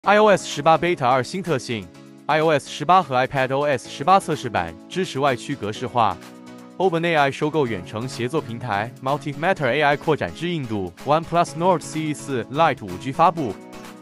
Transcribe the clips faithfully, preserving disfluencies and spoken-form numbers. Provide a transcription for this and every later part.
iOS 十八 Beta 二新特性 iOS 十八和 iPadOS 十八测试版支持外区格式化。OpenAI 收购远程协作平台 Multi-Matter A I 扩展至印度。OnePlus Nord C E 四 Lite 五 G 发布。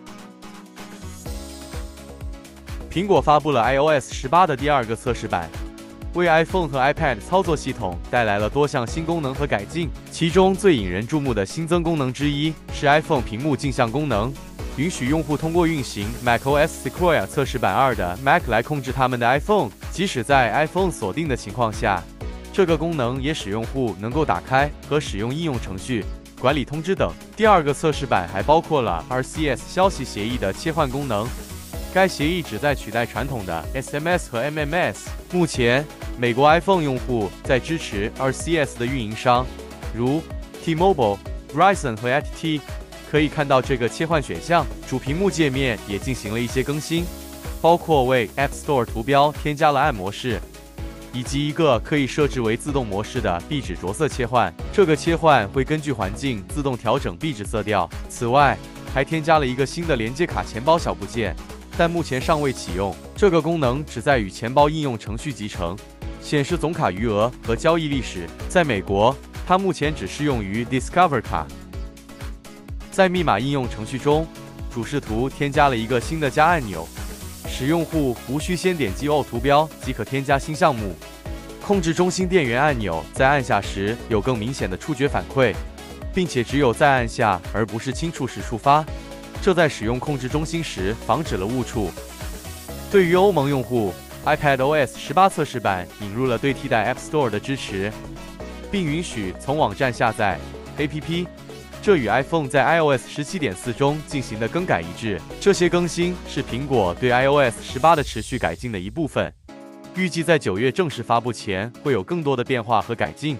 苹果发布了 iOS 十八的第二个测试版，为 iPhone 和 iPad 操作系统带来了多项新功能和改进。其中最引人注目的新增功能之一是 iPhone 屏幕镜像功能。 允许用户通过运行 macOS Sequoia 测试版二的 Mac 来控制他们的 iPhone， 即使在 iPhone 锁定的情况下，这个功能也使用户能够打开和使用应用程序、管理通知等。第二个测试版还包括了 R C S 消息协议的切换功能，该协议旨在取代传统的 S M S 和 M M S。目前，美国 iPhone 用户在支持 R C S 的运营商，如 T-Mobile、Verizon 和 A T T。 可以看到这个切换选项，主屏幕界面也进行了一些更新，包括为 App Store 图标添加了暗模式，以及一个可以设置为自动模式的壁纸着色切换。这个切换会根据环境自动调整壁纸色调。此外，还添加了一个新的连接卡钱包小部件，但目前尚未启用。这个功能旨在与钱包应用程序集成，显示总卡余额和交易历史。在美国，它目前只适用于 Discover 卡。 在密码应用程序中，主视图添加了一个新的加按钮，使用户无需先点击 O 图标即可添加新项目。控制中心电源按钮在按下时有更明显的触觉反馈，并且只有在按下而不是轻触时触发，这在使用控制中心时防止了误触。对于欧盟用户 ，iPadOS 十八测试版引入了对替代 App Store 的支持，并允许从网站下载 A P P。 这与 iPhone 在 iOS 十七点四 中进行的更改一致。这些更新是苹果对 iOS 十八的持续改进的一部分，预计在九月正式发布前会有更多的变化和改进。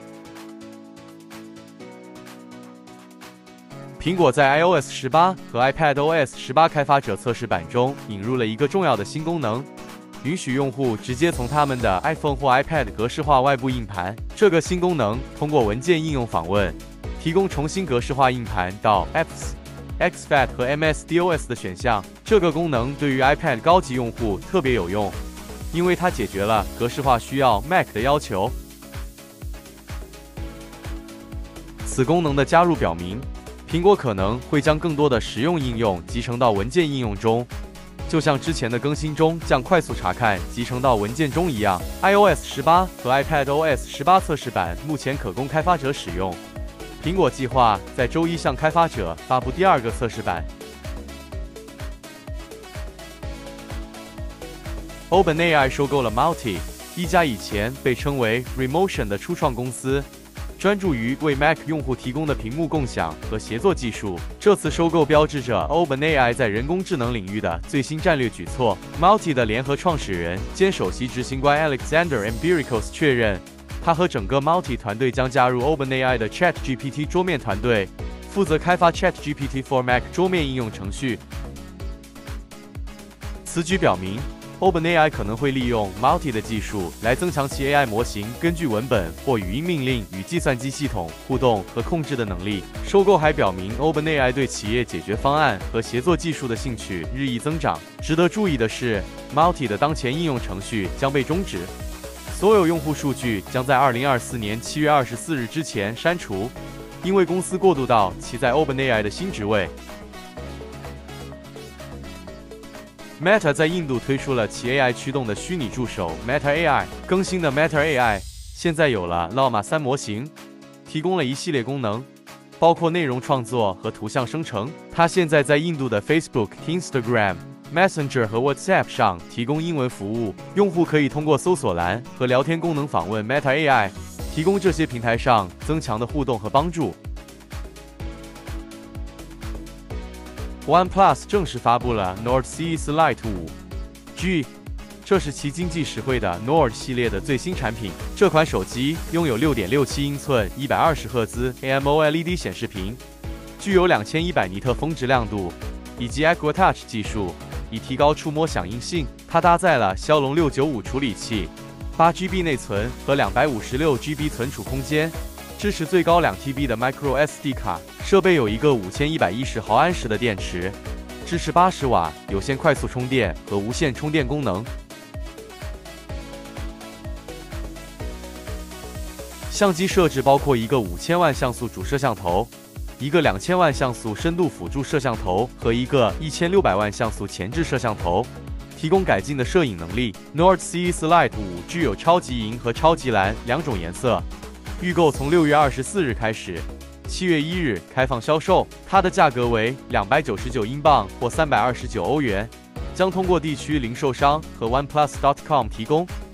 苹果在 iOS 十八和 iPadOS 十八开发者测试版中引入了一个重要的新功能，允许用户直接从他们的 iPhone 或 iPad 格式化外部硬盘。这个新功能通过文件应用访问。 提供重新格式化硬盘到 Apps、X F A T 和 M S D O S 的选项。这个功能对于 iPad 高级用户特别有用，因为它解决了格式化需要 Mac 的要求。此功能的加入表明，苹果可能会将更多的实用应用集成到文件应用中，就像之前的更新中将快速查看集成到文件中一样。iOS 十八和 iPadOS 十八测试版目前可供开发者使用。 苹果计划在周一向开发者发布第二个测试版。OpenAI 收购了 Multi， 一家以前被称为 Remotion 的初创公司，专注于为 Mac 用户提供的屏幕共享和协作技术。这次收购标志着 OpenAI 在人工智能领域的最新战略举措。Multi 的联合创始人兼首席执行官 Alexander Empiricos 确认。 他和整个 Multi 团队将加入 OpenAI 的 ChatGPT 桌面团队，负责开发 ChatGPT for Mac 桌面应用程序。此举表明 ，OpenAI 可能会利用 Multi 的技术来增强其 A I 模型根据文本或语音命令与计算机系统互动和控制的能力。收购还表明 ，OpenAI 对企业解决方案和协作技术的兴趣日益增长。值得注意的是 ，Multi 的当前应用程序将被终止。 所有用户数据将在二零二四年七月二十四日之前删除，因为公司过渡到其在 OpenAI 的新职位。Meta 在印度推出了其 A I 驱动的虚拟助手 Meta A I。更新的 Meta A I 现在有了 Llama 三模型，提供了一系列功能，包括内容创作和图像生成。它现在在印度的 Facebook、Instagram。Messenger 和 WhatsApp 上提供英文服务，用户可以通过搜索栏和聊天功能访问 Meta A I， 提供这些平台上增强的互动和帮助。OnePlus 正式发布了 Nord C E 四 Lite 五 G， 这是其经济实惠的 Nord 系列的最新产品。这款手机拥有 六点六七英寸、一百二十赫兹 A M O L E D 显示屏，具有两千一百尼特峰值亮度，以及 Aqua Touch 技术。 以提高触摸响应性，它搭载了骁龙六九五处理器， 八 G B 内存和两百五十六 G B 存储空间，支持最高两 T B 的 Micro S D 卡。设备有一个五千一百一十毫安时的电池， 支持八十瓦有线快速充电和无线充电功能。相机设置包括一个五千万像素主摄像头，一个两千万像素深度辅助摄像头和一个一千六百万像素前置摄像头，提供改进的摄影能力。Nordsea Lite 五具有超级银和超级蓝两种颜色，预购从六月二十四日开始，七月一日开放销售。它的价格为两百九十九英镑或三百二十九欧元，将通过地区零售商和 OnePlus 点 com 提供。